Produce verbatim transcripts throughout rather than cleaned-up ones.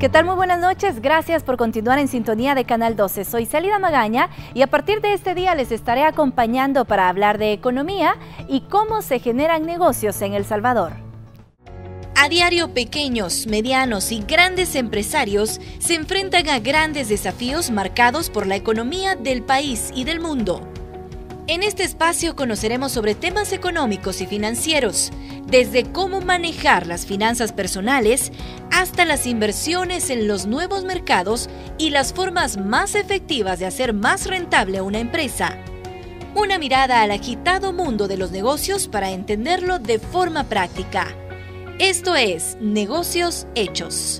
¿Qué tal? Muy buenas noches. Gracias por continuar en sintonía de Canal doce. Soy Celida Magaña y a partir de este día les estaré acompañando para hablar de economía y cómo se generan negocios en El Salvador. A diario, pequeños, medianos y grandes empresarios se enfrentan a grandes desafíos marcados por la economía del país y del mundo. En este espacio conoceremos sobre temas económicos y financieros, desde cómo manejar las finanzas personales hasta las inversiones en los nuevos mercados y las formas más efectivas de hacer más rentable una empresa. Una mirada al agitado mundo de los negocios para entenderlo de forma práctica. Esto es Negocios Hechos.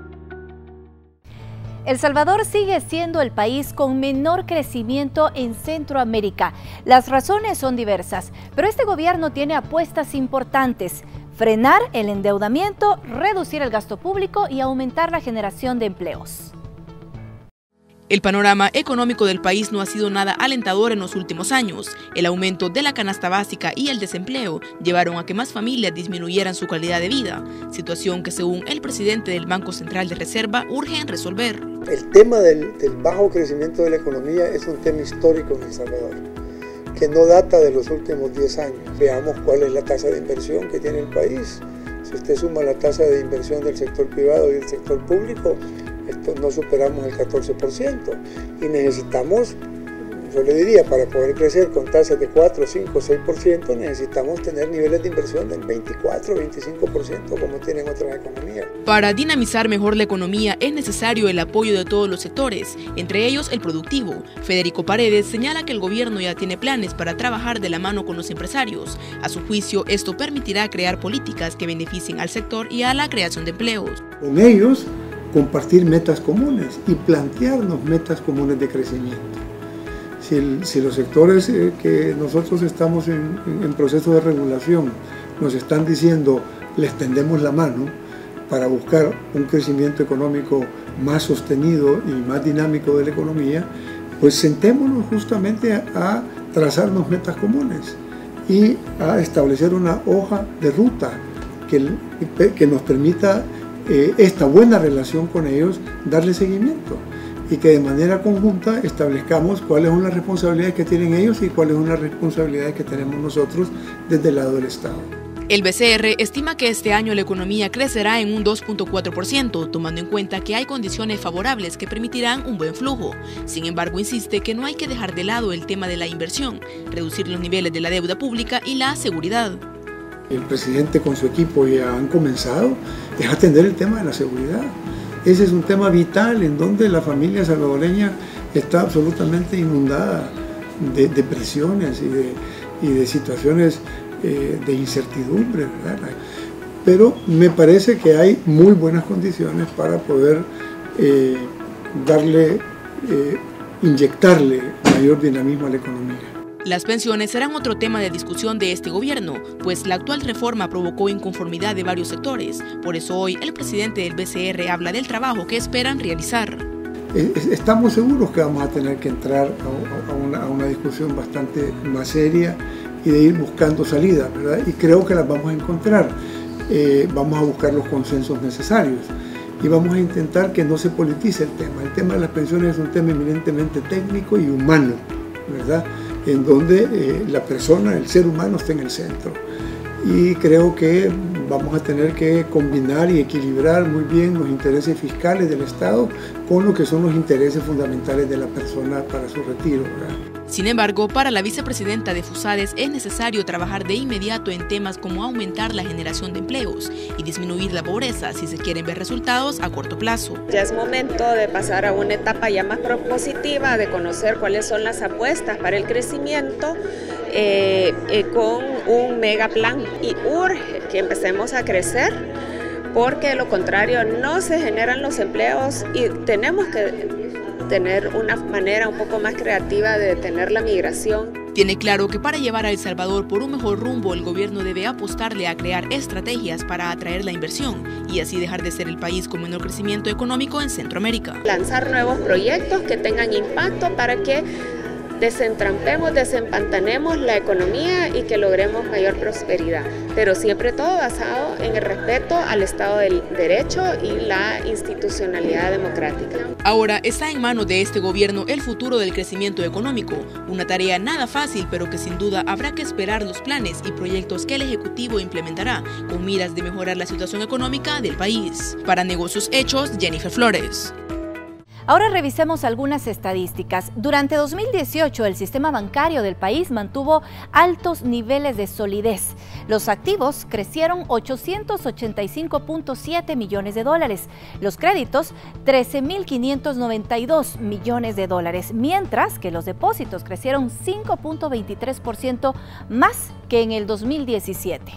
El Salvador sigue siendo el país con menor crecimiento en Centroamérica. Las razones son diversas, pero este gobierno tiene apuestas importantes: frenar el endeudamiento, reducir el gasto público y aumentar la generación de empleos. El panorama económico del país no ha sido nada alentador en los últimos años. El aumento de la canasta básica y el desempleo llevaron a que más familias disminuyeran su calidad de vida, situación que según el presidente del Banco Central de Reserva urge en resolver. El tema del, del bajo crecimiento de la economía es un tema histórico en El Salvador, que no data de los últimos diez años. Veamos cuál es la tasa de inversión que tiene el país. Si usted suma la tasa de inversión del sector privado y del sector público, esto no superamos el catorce por ciento y necesitamos, yo le diría, para poder crecer con tasas de cuatro, cinco, seis por ciento, necesitamos tener niveles de inversión del veinticuatro, veinticinco por ciento como tienen otras economías. Para dinamizar mejor la economía es necesario el apoyo de todos los sectores, entre ellos el productivo. Federico Paredes señala que el gobierno ya tiene planes para trabajar de la mano con los empresarios. A su juicio, esto permitirá crear políticas que beneficien al sector y a la creación de empleos. Con ellos, compartir metas comunes y plantearnos metas comunes de crecimiento. Si, el, si los sectores eh, que nosotros estamos en, en, en proceso de regulación nos están diciendo les tendemos la mano para buscar un crecimiento económico más sostenido y más dinámico de la economía, pues sentémonos justamente a, a trazarnos metas comunes y a establecer una hoja de ruta que, que nos permita Eh, esta buena relación con ellos, darle seguimiento y que de manera conjunta establezcamos cuáles son las responsabilidades que tienen ellos y cuáles son las responsabilidades que tenemos nosotros desde el lado del Estado. El B C R estima que este año la economía crecerá en un dos punto cuatro por ciento, tomando en cuenta que hay condiciones favorables que permitirán un buen flujo. Sin embargo, insiste que no hay que dejar de lado el tema de la inversión, reducir los niveles de la deuda pública y la seguridad. El presidente con su equipo ya han comenzado es atender el tema de la seguridad. Ese es un tema vital en donde la familia salvadoreña está absolutamente inundada de, de presiones y de, y de situaciones eh, de incertidumbre, ¿verdad? Pero me parece que hay muy buenas condiciones para poder eh, darle, eh, inyectarle mayor dinamismo a la economía. Las pensiones serán otro tema de discusión de este gobierno, pues la actual reforma provocó inconformidad de varios sectores. Por eso hoy el presidente del B C R habla del trabajo que esperan realizar. Estamos seguros que vamos a tener que entrar a una, a una discusión bastante más seria y de ir buscando salidas, ¿verdad? Y creo que las vamos a encontrar. Eh, vamos a buscar los consensos necesarios y vamos a intentar que no se politice el tema. El tema de las pensiones es un tema eminentemente técnico y humano, ¿verdad?, en donde eh, la persona, el ser humano está en el centro. Y creo que vamos a tener que combinar y equilibrar muy bien los intereses fiscales del Estado con lo que son los intereses fundamentales de la persona para su retiro, ¿verdad? Sin embargo, para la vicepresidenta de FUSADES es necesario trabajar de inmediato en temas como aumentar la generación de empleos y disminuir la pobreza si se quieren ver resultados a corto plazo. Ya es momento de pasar a una etapa ya más propositiva, de conocer cuáles son las apuestas para el crecimiento eh, eh, con un megaplan, y urge que empecemos a crecer, porque de lo contrario no se generan los empleos y tenemos que tener una manera un poco más creativa de detener la migración. Tiene claro que para llevar a El Salvador por un mejor rumbo, el gobierno debe apostarle a crear estrategias para atraer la inversión y así dejar de ser el país con menor crecimiento económico en Centroamérica. Lanzar nuevos proyectos que tengan impacto para que desentrampemos, desempantanemos la economía y que logremos mayor prosperidad, pero siempre todo basado en el respeto al Estado del Derecho y la institucionalidad democrática. Ahora está en manos de este gobierno el futuro del crecimiento económico, una tarea nada fácil, pero que sin duda habrá que esperar los planes y proyectos que el Ejecutivo implementará con miras de mejorar la situación económica del país. Para Negocios Hechos, Jennifer Flores. Ahora revisemos algunas estadísticas. Durante dos mil dieciocho, el sistema bancario del país mantuvo altos niveles de solidez. Los activos crecieron ochocientos ochenta y cinco punto siete millones de dólares. Los créditos, trece mil quinientos noventa y dos millones de dólares, mientras que los depósitos crecieron cinco punto veintitrés por ciento más que en el dos mil diecisiete.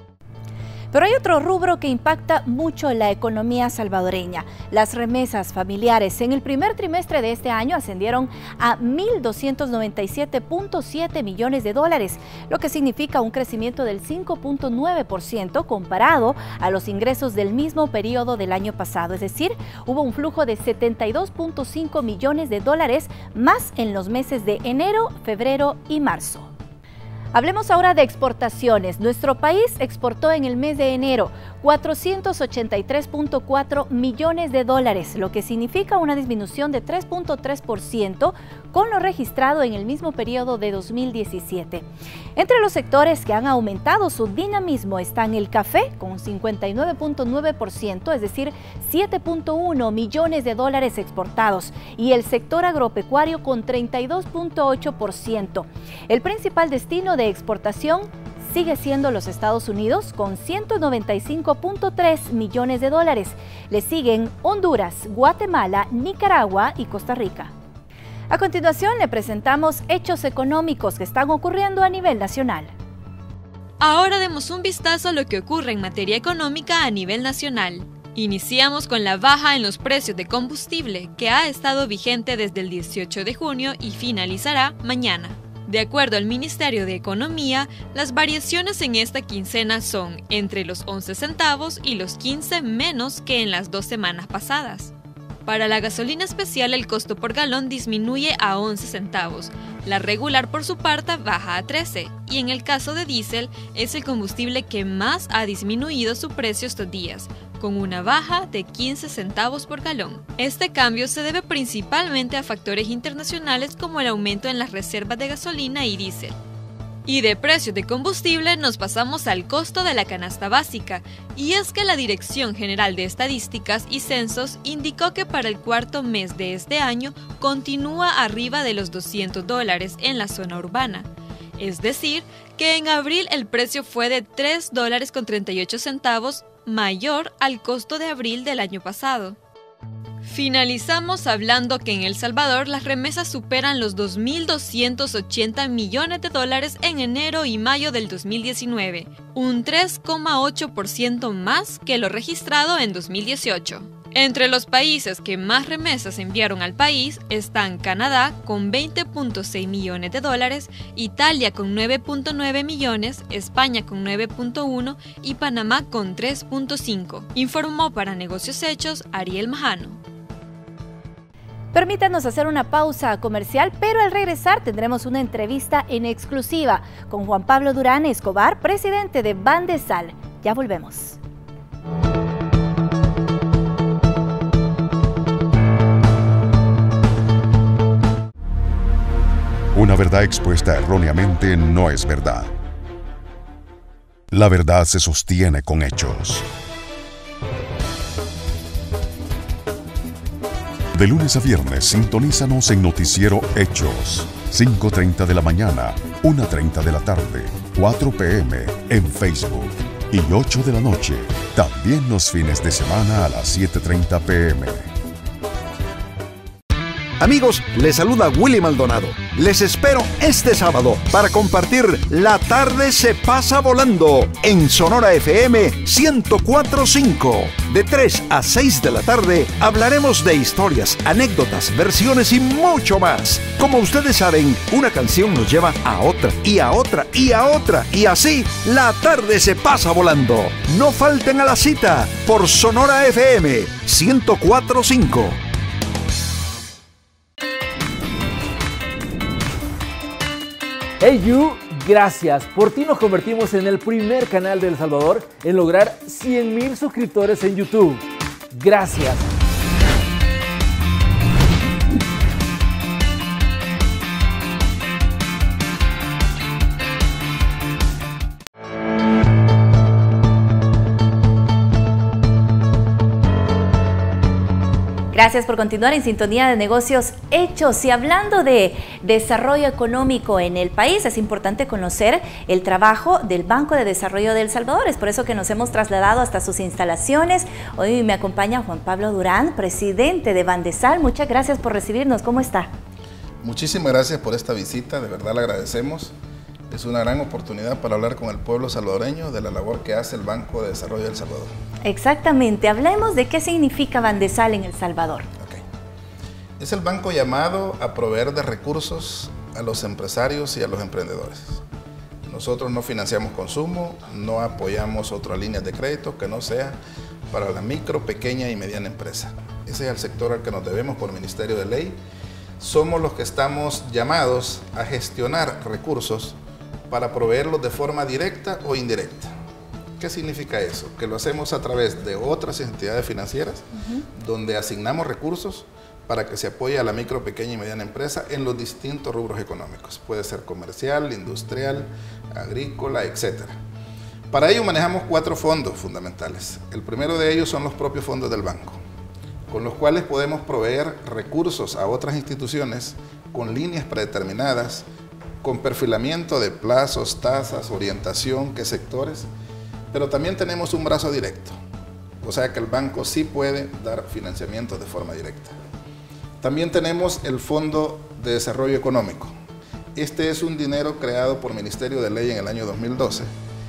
Pero hay otro rubro que impacta mucho en la economía salvadoreña. Las remesas familiares en el primer trimestre de este año ascendieron a mil doscientos noventa y siete punto siete millones de dólares, lo que significa un crecimiento del cinco punto nueve por ciento comparado a los ingresos del mismo periodo del año pasado. Es decir, hubo un flujo de setenta y dos punto cinco millones de dólares más en los meses de enero, febrero y marzo. Hablemos ahora de exportaciones. Nuestro país exportó en el mes de enero cuatrocientos ochenta y tres punto cuatro millones de dólares, lo que significa una disminución de tres punto tres por ciento con lo registrado en el mismo periodo de dos mil diecisiete. Entre los sectores que han aumentado su dinamismo están el café con cincuenta y nueve punto nueve por ciento, es decir, siete punto uno millones de dólares exportados, y el sector agropecuario con treinta y dos punto ocho por ciento. El principal destino de exportación sigue siendo los Estados Unidos con ciento noventa y cinco punto tres millones de dólares. Le siguen Honduras, Guatemala, Nicaragua y Costa Rica. A continuación le presentamos hechos económicos que están ocurriendo a nivel nacional. Ahora demos un vistazo a lo que ocurre en materia económica a nivel nacional. Iniciamos con la baja en los precios de combustible, que ha estado vigente desde el dieciocho de junio y finalizará mañana. De acuerdo al Ministerio de Economía, las variaciones en esta quincena son entre los once centavos y los quince menos que en las dos semanas pasadas. Para la gasolina especial, el costo por galón disminuye a once centavos. La regular, por su parte, baja a trece. Y en el caso de diésel, es el combustible que más ha disminuido su precio estos días, con una baja de quince centavos por galón. Este cambio se debe principalmente a factores internacionales como el aumento en las reservas de gasolina y diésel. Y de precios de combustible nos pasamos al costo de la canasta básica, y es que la Dirección General de Estadísticas y Censos indicó que para el cuarto mes de este año continúa arriba de los doscientos dólares en la zona urbana. Es decir, que en abril el precio fue de tres dólares con treinta y ocho centavos, mayor al costo de abril del año pasado. Finalizamos hablando que en El Salvador las remesas superan los dos mil doscientos ochenta millones de dólares en enero y mayo del dos mil diecinueve, un tres coma ocho por ciento más que lo registrado en dos mil dieciocho. Entre los países que más remesas enviaron al país están Canadá con veinte punto seis millones de dólares, Italia con nueve punto nueve millones, España con nueve punto uno y Panamá con tres punto cinco. Informó para Negocios Hechos Ariel Majano. Permítanos hacer una pausa comercial, pero al regresar tendremos una entrevista en exclusiva con Juan Pablo Durán Escobar, presidente de Bandesal. Ya volvemos. Una verdad expuesta erróneamente no es verdad. La verdad se sostiene con hechos. De lunes a viernes, sintonízanos en Noticiero Hechos, cinco treinta de la mañana, una treinta de la tarde, cuatro pe eme en Facebook y ocho de la noche, también los fines de semana a las siete treinta pe eme. Amigos, les saluda Willy Maldonado. Les espero este sábado para compartir La Tarde se pasa volando en Sonora F M ciento cuatro punto cinco. De tres a seis de la tarde hablaremos de historias, anécdotas, versiones y mucho más. Como ustedes saben, una canción nos lleva a otra y a otra y a otra y así La Tarde se pasa volando. No falten a la cita por Sonora F M ciento cuatro punto cinco. Hey You, gracias. Por ti nos convertimos en el primer canal de El Salvador en lograr cien mil suscriptores en YouTube. Gracias. Gracias por continuar en sintonía de Negocios Hechos. Y hablando de desarrollo económico en el país, es importante conocer el trabajo del Banco de Desarrollo de El Salvador. Es por eso que nos hemos trasladado hasta sus instalaciones. Hoy me acompaña Juan Pablo Durán, presidente de Bandesal. Muchas gracias por recibirnos. ¿Cómo está? Muchísimas gracias por esta visita. De verdad le agradecemos. Es una gran oportunidad para hablar con el pueblo salvadoreño de la labor que hace el Banco de Desarrollo de El Salvador. Exactamente. Hablemos de qué significa Bandesal en El Salvador. Okay. Es el banco llamado a proveer de recursos a los empresarios y a los emprendedores. Nosotros no financiamos consumo, no apoyamos otras líneas de crédito que no sea para la micro, pequeña y mediana empresa. Ese es el sector al que nos debemos por Ministerio de Ley. Somos los que estamos llamados a gestionar recursos para proveerlos de forma directa o indirecta. ¿Qué significa eso? Que lo hacemos a través de otras entidades financieras, uh-huh, donde asignamos recursos para que se apoye a la micro, pequeña y mediana empresa en los distintos rubros económicos. Puede ser comercial, industrial, agrícola, etcétera. Para ello manejamos cuatro fondos fundamentales. El primero de ellos son los propios fondos del banco, con los cuales podemos proveer recursos a otras instituciones con líneas predeterminadas, con perfilamiento de plazos, tasas, orientación, qué sectores, pero también tenemos un brazo directo, o sea que el banco sí puede dar financiamiento de forma directa. También tenemos el Fondo de Desarrollo Económico. Este es un dinero creado por Ministerio de Ley en el año dos mil doce,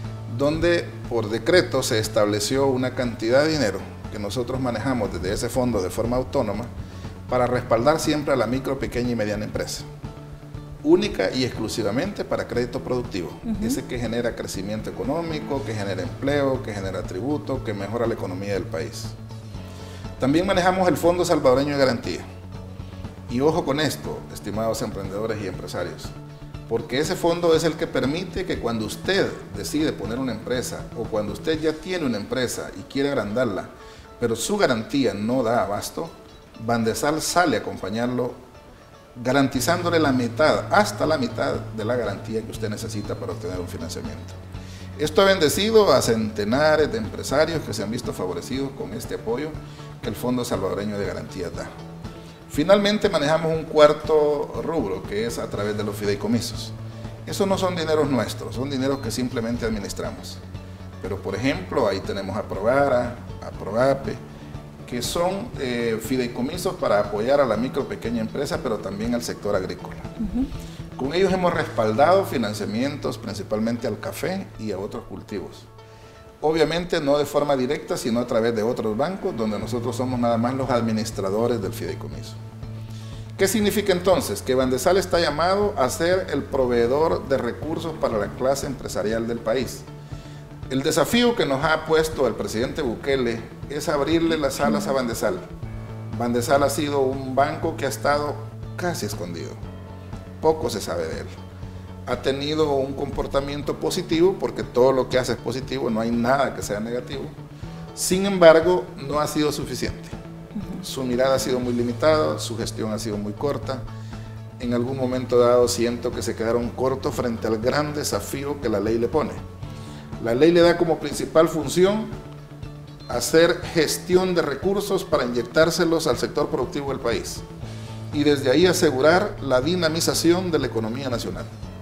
donde por decreto se estableció una cantidad de dinero que nosotros manejamos desde ese fondo de forma autónoma para respaldar siempre a la micro, pequeña y mediana empresa, única y exclusivamente para crédito productivo, uh-huh, ese que genera crecimiento económico, que genera empleo, que genera tributo, que mejora la economía del país. También manejamos el Fondo Salvadoreño de Garantía. Y ojo con esto, estimados emprendedores y empresarios, porque ese fondo es el que permite que cuando usted decide poner una empresa o cuando usted ya tiene una empresa y quiere agrandarla, pero su garantía no da abasto, Bandesal sale a acompañarlo garantizándole la mitad, hasta la mitad de la garantía que usted necesita para obtener un financiamiento. Esto ha bendecido a centenares de empresarios que se han visto favorecidos con este apoyo que el Fondo Salvadoreño de Garantías da. Finalmente manejamos un cuarto rubro que es a través de los fideicomisos. Esos no son dineros nuestros, son dineros que simplemente administramos. Pero por ejemplo, ahí tenemos a Provara, a Provape, que son eh, fideicomisos para apoyar a la micro, pequeña empresa, pero también al sector agrícola. Uh-huh. Con ellos hemos respaldado financiamientos principalmente al café y a otros cultivos. Obviamente no de forma directa, sino a través de otros bancos, donde nosotros somos nada más los administradores del fideicomiso. ¿Qué significa entonces? Que Bandesal está llamado a ser el proveedor de recursos para la clase empresarial del país. El desafío que nos ha puesto el presidente Bukele es abrirle las alas a Bandesal. Bandesal ha sido un banco que ha estado casi escondido. Poco se sabe de él. Ha tenido un comportamiento positivo, porque todo lo que hace es positivo, no hay nada que sea negativo. Sin embargo, no ha sido suficiente. Su mirada ha sido muy limitada, su gestión ha sido muy corta. En algún momento dado siento que se quedaron cortos frente al gran desafío que la ley le pone. La ley le da como principal función hacer gestión de recursos para inyectárselos al sector productivo del país y desde ahí asegurar la dinamización de la economía nacional.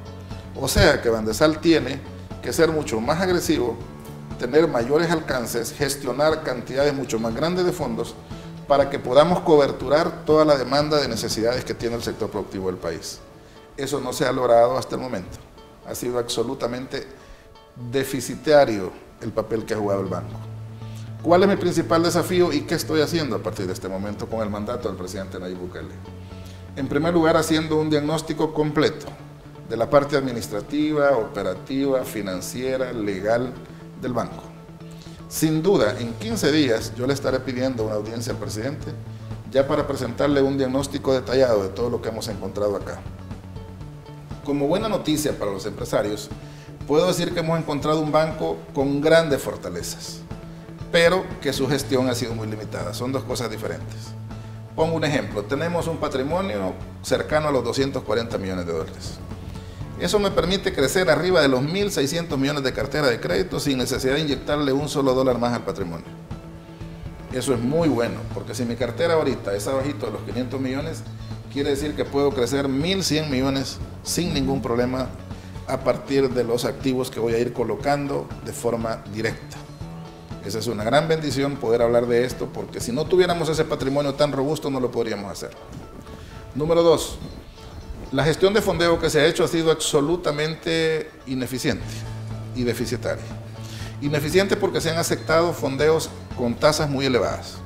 O sea que Bandesal tiene que ser mucho más agresivo, tener mayores alcances, gestionar cantidades mucho más grandes de fondos para que podamos coberturar toda la demanda de necesidades que tiene el sector productivo del país. Eso no se ha logrado hasta el momento. Ha sido absolutamente deficitario el papel que ha jugado el banco. ¿Cuál es mi principal desafío y qué estoy haciendo a partir de este momento con el mandato del presidente Nayib Bukele? En primer lugar, haciendo un diagnóstico completo de la parte administrativa, operativa, financiera, legal del banco. Sin duda, en quince días yo le estaré pidiendo una audiencia al presidente ya para presentarle un diagnóstico detallado de todo lo que hemos encontrado acá. como buena noticia para los empresarios, puedo decir que hemos encontrado un banco con grandes fortalezas, pero que su gestión ha sido muy limitada. Son dos cosas diferentes. Pongo un ejemplo. Tenemos un patrimonio cercano a los doscientos cuarenta millones de dólares. Eso me permite crecer arriba de los mil seiscientos millones de cartera de crédito sin necesidad de inyectarle un solo dólar más al patrimonio. Eso es muy bueno, porque si mi cartera ahorita es abajito de los quinientos millones, quiere decir que puedo crecer mil cien millones sin ningún problema a partir de los activos que voy a ir colocando de forma directa. Esa es una gran bendición poder hablar de esto, porque si no tuviéramos ese patrimonio tan robusto no lo podríamos hacer. Número dos, la gestión de fondeo que se ha hecho ha sido absolutamente ineficiente y deficitaria. Ineficiente porque se han aceptado fondeos con tasas muy elevadas.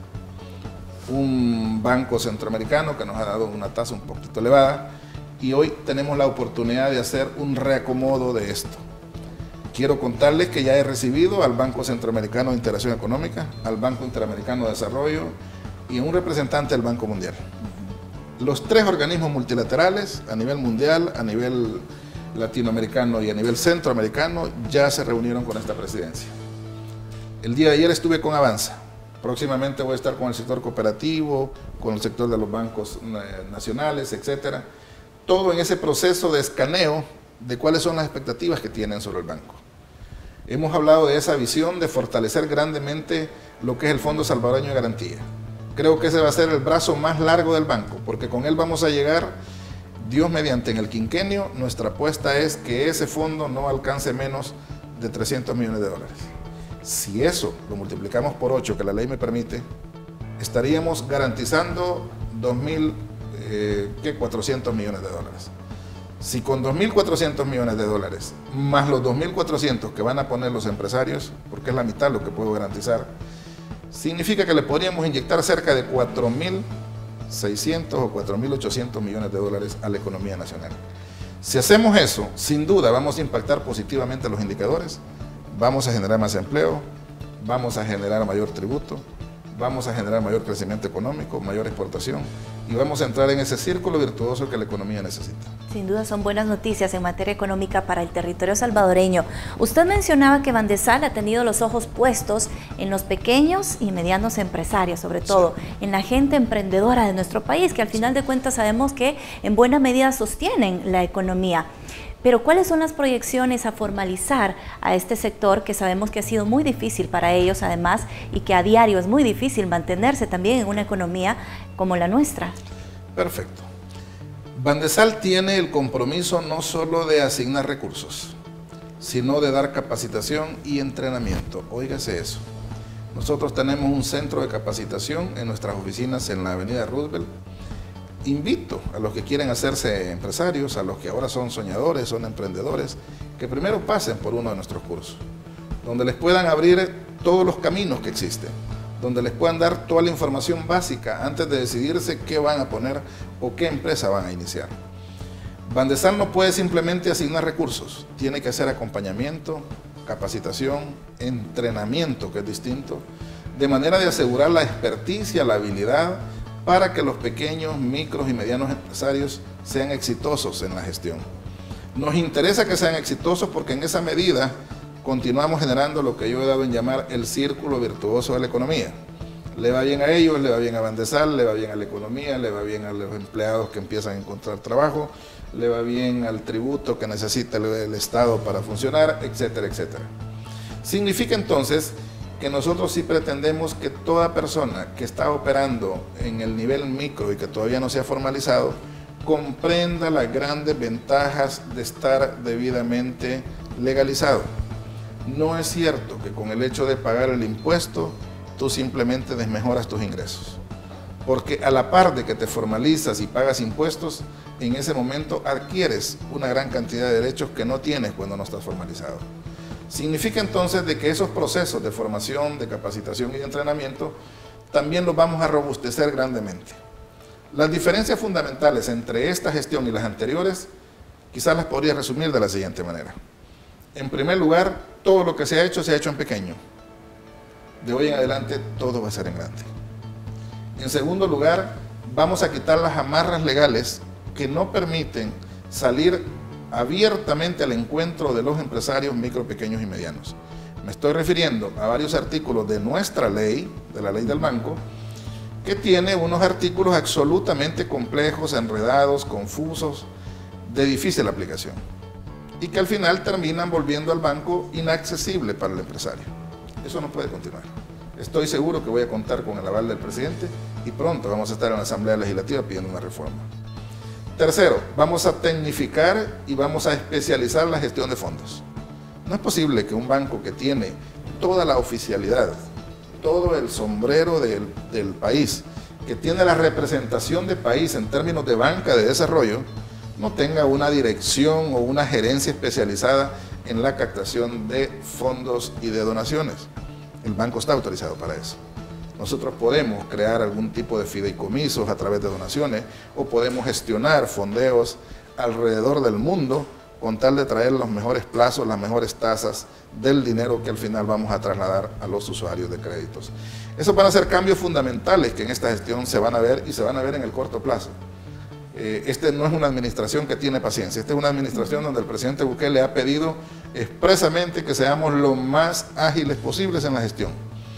Un banco centroamericano que nos ha dado una tasa un poquito elevada y hoy tenemos la oportunidad de hacer un reacomodo de esto. Quiero contarles que ya he recibido al Banco Centroamericano de Integración Económica, al Banco Interamericano de Desarrollo y un representante del Banco Mundial. Los tres organismos multilaterales a nivel mundial, a nivel latinoamericano y a nivel centroamericano ya se reunieron con esta presidencia. El día de ayer estuve con Avanza. Próximamente voy a estar con el sector cooperativo, con el sector de los bancos nacionales, etcétera. Todo en ese proceso de escaneo de cuáles son las expectativas que tienen sobre el banco. Hemos hablado de esa visión de fortalecer grandemente lo que es el Fondo Salvadoreño de Garantía. Creo que ese va a ser el brazo más largo del banco, porque con él vamos a llegar, Dios mediante, en el quinquenio. Nuestra apuesta es que ese fondo no alcance menos de trescientos millones de dólares. Si eso lo multiplicamos por ocho, que la ley me permite, estaríamos garantizando dos mil cuatrocientos millones de dólares. Si con dos mil cuatrocientos millones de dólares, más los dos mil cuatrocientos que van a poner los empresarios, porque es la mitad lo que puedo garantizar, significa que le podríamos inyectar cerca de cuatro mil seiscientos o cuatro mil ochocientos millones de dólares a la economía nacional. Si hacemos eso, sin duda vamos a impactar positivamente los indicadores, vamos a generar más empleo, vamos a generar mayor tributo, vamos a generar mayor crecimiento económico, mayor exportación y vamos a entrar en ese círculo virtuoso que la economía necesita. Sin duda son buenas noticias en materia económica para el territorio salvadoreño. Usted mencionaba que Bandesal ha tenido los ojos puestos en los pequeños y medianos empresarios, sobre todo sí. en la gente emprendedora de nuestro país, que al final de cuentas sabemos que en buena medida sostienen la economía. Pero ¿cuáles son las proyecciones a formalizar a este sector que sabemos que ha sido muy difícil para ellos además y que a diario es muy difícil mantenerse también en una economía como la nuestra? Perfecto. Bandesal tiene el compromiso no solo de asignar recursos, sino de dar capacitación y entrenamiento. Óigase eso. Nosotros tenemos un centro de capacitación en nuestras oficinas en la avenida Roosevelt. Invito a los que quieren hacerse empresarios, a los que ahora son soñadores, son emprendedores, que primero pasen por uno de nuestros cursos, donde les puedan abrir todos los caminos que existen, donde les puedan dar toda la información básica antes de decidirse qué van a poner o qué empresa van a iniciar. Bandesal no puede simplemente asignar recursos, tiene que hacer acompañamiento, capacitación, entrenamiento, que es distinto, de manera de asegurar la experticia, la habilidad, para que los pequeños, micros y medianos empresarios sean exitosos en la gestión. Nos interesa que sean exitosos porque en esa medida continuamos generando lo que yo he dado en llamar el círculo virtuoso de la economía. Le va bien a ellos, le va bien a Bandesal, le va bien a la economía, le va bien a los empleados que empiezan a encontrar trabajo, le va bien al tributo que necesita el, el Estado para funcionar, etcétera, etcétera. Significa entonces que nosotros sí pretendemos que toda persona que está operando en el nivel micro y que todavía no se ha formalizado, comprenda las grandes ventajas de estar debidamente legalizado. No es cierto que con el hecho de pagar el impuesto, tú simplemente desmejoras tus ingresos. Porque a la par de que te formalizas y pagas impuestos, en ese momento adquieres una gran cantidad de derechos que no tienes cuando no estás formalizado. Significa entonces de que esos procesos de formación, de capacitación y de entrenamiento también los vamos a robustecer grandemente. Las diferencias fundamentales entre esta gestión y las anteriores quizás las podría resumir de la siguiente manera. En primer lugar, todo lo que se ha hecho se ha hecho en pequeño. De hoy en adelante todo va a ser en grande. En segundo lugar, vamos a quitar las amarras legales que no permiten salir abiertamente al encuentro de los empresarios micro, pequeños y medianos. Me estoy refiriendo a varios artículos de nuestra ley, de la ley del banco, que tiene unos artículos absolutamente complejos, enredados, confusos, de difícil aplicación, y que al final terminan volviendo al banco inaccesible para el empresario. Eso no puede continuar. Estoy seguro que voy a contar con el aval del presidente y pronto vamos a estar en la Asamblea Legislativa pidiendo una reforma. Tercero, vamos a tecnificar y vamos a especializar la gestión de fondos. No es posible que un banco que tiene toda la oficialidad, todo el sombrero del, del país, que tiene la representación de país en términos de banca de desarrollo, no tenga una dirección o una gerencia especializada en la captación de fondos y de donaciones. El banco está autorizado para eso. Nosotros podemos crear algún tipo de fideicomisos a través de donaciones o podemos gestionar fondeos alrededor del mundo con tal de traer los mejores plazos, las mejores tasas del dinero que al final vamos a trasladar a los usuarios de créditos. Esos van a ser cambios fundamentales que en esta gestión se van a ver y se van a ver en el corto plazo. Eh, este no es una administración que tiene paciencia, esta es una administración donde el presidente Bukele ha pedido expresamente que seamos lo más ágiles posibles en la gestión.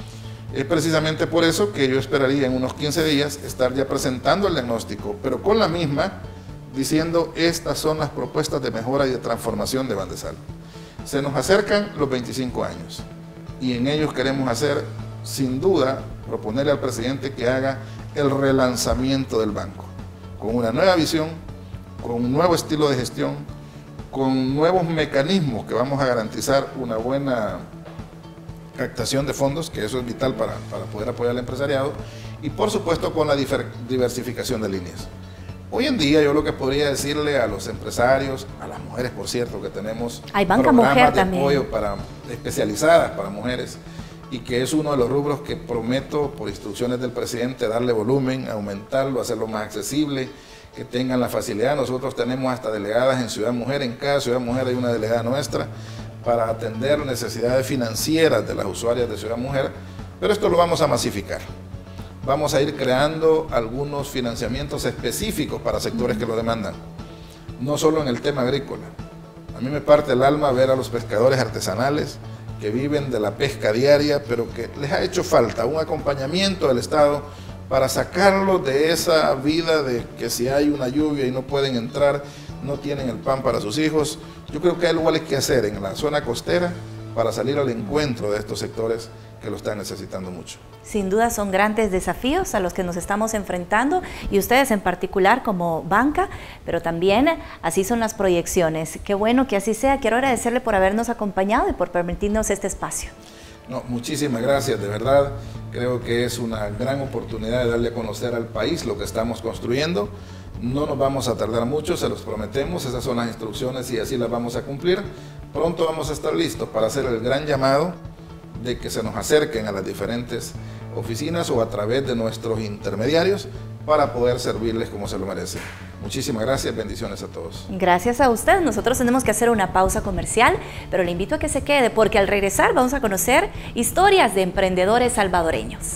Es precisamente por eso que yo esperaría en unos quince días estar ya presentando el diagnóstico, pero con la misma, diciendo estas son las propuestas de mejora y de transformación de Bandesal. Se nos acercan los veinticinco años y en ellos queremos hacer, sin duda, proponerle al presidente que haga el relanzamiento del banco, con una nueva visión, con un nuevo estilo de gestión, con nuevos mecanismos que vamos a garantizar una buena captación de fondos, que eso es vital para, para poder apoyar al empresariado, y por supuesto con la diversificación de líneas. Hoy en día yo lo que podría decirle a los empresarios, a las mujeres por cierto, que tenemos Hay banca programas mujer de también. apoyo para, especializadas para mujeres, y que es uno de los rubros que prometo por instrucciones del presidente darle volumen, aumentarlo, hacerlo más accesible, que tengan la facilidad. Nosotros tenemos hasta delegadas en Ciudad Mujer, en cada Ciudad Mujer hay una delegada nuestra para atender necesidades financieras de las usuarias de Ciudad Mujer, pero esto lo vamos a masificar. Vamos a ir creando algunos financiamientos específicos para sectores que lo demandan, no solo en el tema agrícola. A mí me parte el alma ver a los pescadores artesanales que viven de la pesca diaria, pero que les ha hecho falta un acompañamiento del Estado para sacarlos de esa vida de que si hay una lluvia y no pueden entrar, no tienen el pan para sus hijos. Yo creo que hay algo que hacer en la zona costera para salir al encuentro de estos sectores que lo están necesitando mucho. Sin duda son grandes desafíos a los que nos estamos enfrentando y ustedes en particular como banca, pero también así son las proyecciones. Qué bueno que así sea. Quiero agradecerle por habernos acompañado y por permitirnos este espacio. No, muchísimas gracias, de verdad. Creo que es una gran oportunidad de darle a conocer al país lo que estamos construyendo. No nos vamos a tardar mucho, se los prometemos, esas son las instrucciones y así las vamos a cumplir. Pronto vamos a estar listos para hacer el gran llamado de que se nos acerquen a las diferentes oficinas o a través de nuestros intermediarios para poder servirles como se lo merecen. Muchísimas gracias, bendiciones a todos. Gracias a usted. Nosotros tenemos que hacer una pausa comercial, pero le invito a que se quede porque al regresar vamos a conocer historias de emprendedores salvadoreños.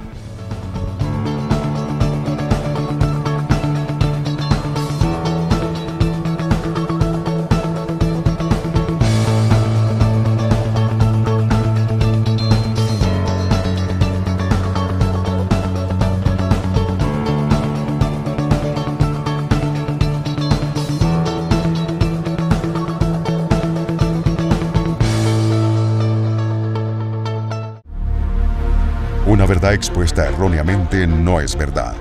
Una verdad expuesta erróneamente no es verdad.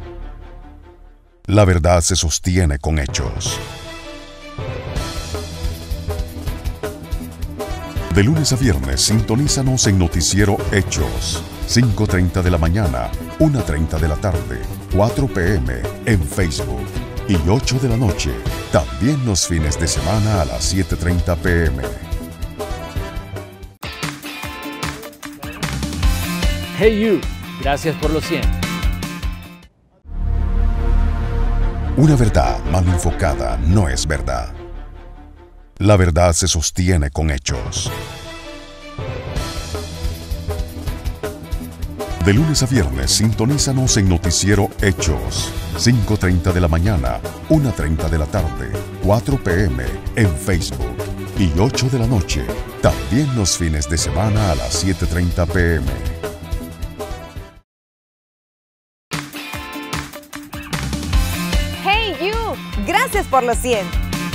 La verdad se sostiene con hechos. De lunes a viernes, sintonízanos en Noticiero Hechos, cinco treinta de la mañana, una treinta de la tarde, cuatro p m en Facebook y ocho de la noche, también los fines de semana a las siete treinta p m Hey You, gracias por los cien. Una verdad mal enfocada no es verdad. La verdad se sostiene con hechos. De lunes a viernes, sintonízanos en Noticiero Hechos, cinco treinta de la mañana, una treinta de la tarde, cuatro p m en Facebook y ocho de la noche, también los fines de semana a las siete y treinta p m Hey You, gracias por los cien.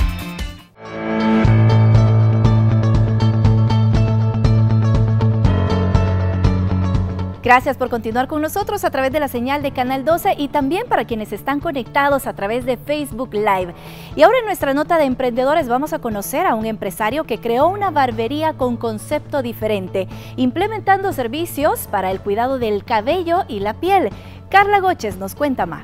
Gracias por continuar con nosotros a través de la señal de Canal doce y también para quienes están conectados a través de Facebook Live. Y ahora en nuestra nota de emprendedores vamos a conocer a un empresario que creó una barbería con concepto diferente, implementando servicios para el cuidado del cabello y la piel. Carla Goches nos cuenta más.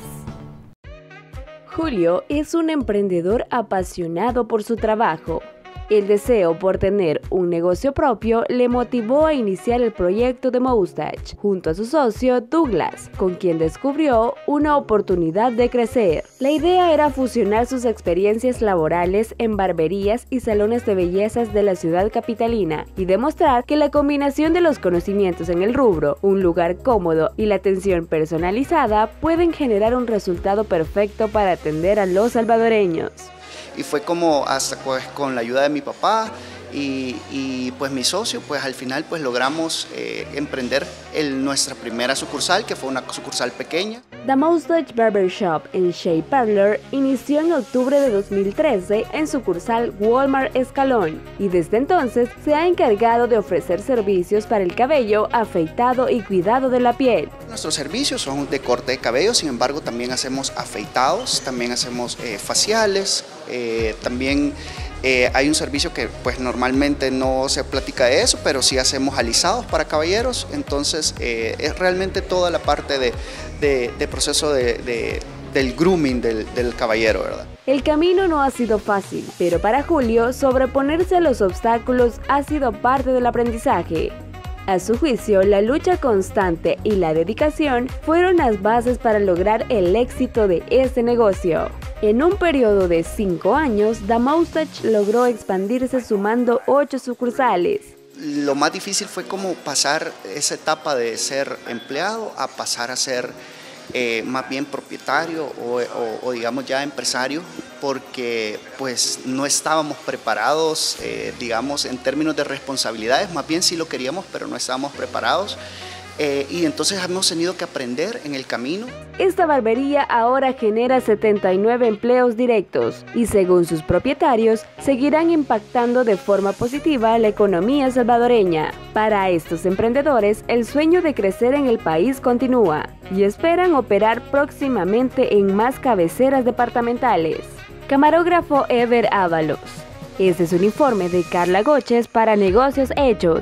Julio es un emprendedor apasionado por su trabajo. El deseo por tener un negocio propio le motivó a iniciar el proyecto de Moustache junto a su socio Douglas, con quien descubrió una oportunidad de crecer. La idea era fusionar sus experiencias laborales en barberías y salones de bellezas de la ciudad capitalina y demostrar que la combinación de los conocimientos en el rubro, un lugar cómodo y la atención personalizada pueden generar un resultado perfecto para atender a los salvadoreños. Y fue como hasta pues con la ayuda de mi papá y, y pues mi socio, pues al final pues logramos eh, emprender el, nuestra primera sucursal, que fue una sucursal pequeña. The Moustache Barbershop and Shea Parlor inició en octubre de dos mil trece en sucursal Walmart Escalón y desde entonces se ha encargado de ofrecer servicios para el cabello, afeitado y cuidado de la piel. Nuestros servicios son de corte de cabello, sin embargo también hacemos afeitados, también hacemos eh, faciales, eh, también eh, hay un servicio que pues normalmente no se platica de eso, pero sí hacemos alisados para caballeros, entonces eh, es realmente toda la parte de, de, de proceso de, de, del grooming del, del caballero, ¿verdad? El camino no ha sido fácil, pero para Julio sobreponerse a los obstáculos ha sido parte del aprendizaje. A su juicio, la lucha constante y la dedicación fueron las bases para lograr el éxito de este negocio. En un periodo de cinco años, The Moustache logró expandirse sumando ocho sucursales. Lo más difícil fue como pasar esa etapa de ser empleado a pasar a ser eh, más bien propietario o, o, o digamos ya empresario, porque pues no estábamos preparados, eh, digamos, en términos de responsabilidades, más bien sí lo queríamos, pero no estábamos preparados. Eh, y entonces hemos tenido que aprender en el camino. Esta barbería ahora genera setenta y nueve empleos directos y según sus propietarios seguirán impactando de forma positiva la economía salvadoreña. Para estos emprendedores el sueño de crecer en el país continúa y esperan operar próximamente en más cabeceras departamentales. Camarógrafo Ever Ábalos. Este es un informe de Carla Goches para Negocios Hechos.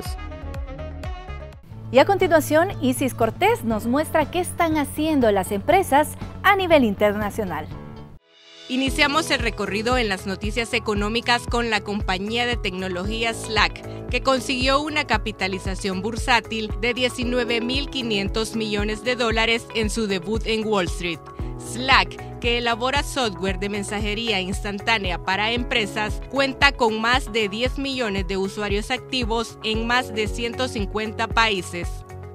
Y a continuación, Isis Cortés nos muestra qué están haciendo las empresas a nivel internacional. Iniciamos el recorrido en las noticias económicas con la compañía de tecnología Slack, que consiguió una capitalización bursátil de diecinueve mil quinientos millones de dólares en su debut en Wall Street. Slack, que elabora software de mensajería instantánea para empresas, cuenta con más de diez millones de usuarios activos en más de ciento cincuenta países.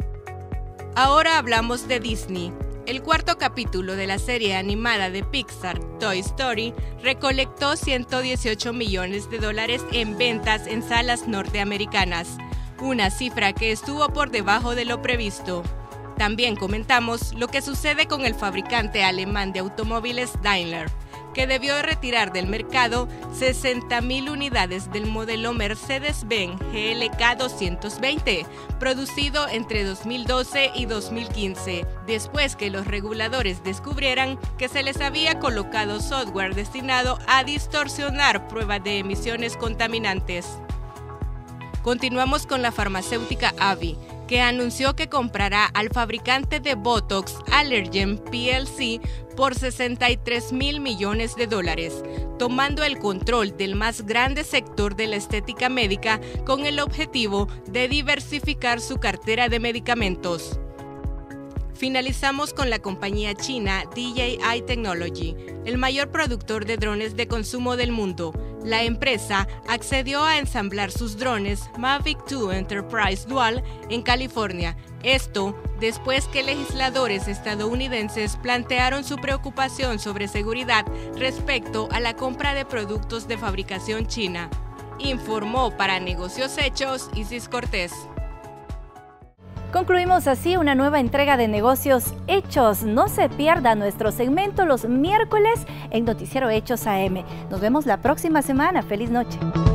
Ahora hablamos de Disney. El cuarto capítulo de la serie animada de Pixar, Toy Story, recolectó ciento dieciocho millones de dólares en ventas en salas norteamericanas, una cifra que estuvo por debajo de lo previsto. También comentamos lo que sucede con el fabricante alemán de automóviles Daimler, que debió retirar del mercado sesenta mil unidades del modelo Mercedes-Benz G L K doscientos veinte, producido entre dos mil doce y dos mil quince, después que los reguladores descubrieran que se les había colocado software destinado a distorsionar pruebas de emisiones contaminantes. Continuamos con la farmacéutica AbbVie, que anunció que comprará al fabricante de Botox Allergen P L C por sesenta y tres mil millones de dólares, tomando el control del más grande sector de la estética médica con el objetivo de diversificar su cartera de medicamentos. Finalizamos con la compañía china D J I Technology, el mayor productor de drones de consumo del mundo, La empresa accedió a ensamblar sus drones Mavic dos Enterprise Dual en California. Esto después que legisladores estadounidenses plantearon su preocupación sobre seguridad respecto a la compra de productos de fabricación china. Informó para Negocios Hechos Isis Cortés. Concluimos así una nueva entrega de Negocios Hechos. No se pierda nuestro segmento los miércoles en Noticiero Hechos A M. Nos vemos la próxima semana. Feliz noche.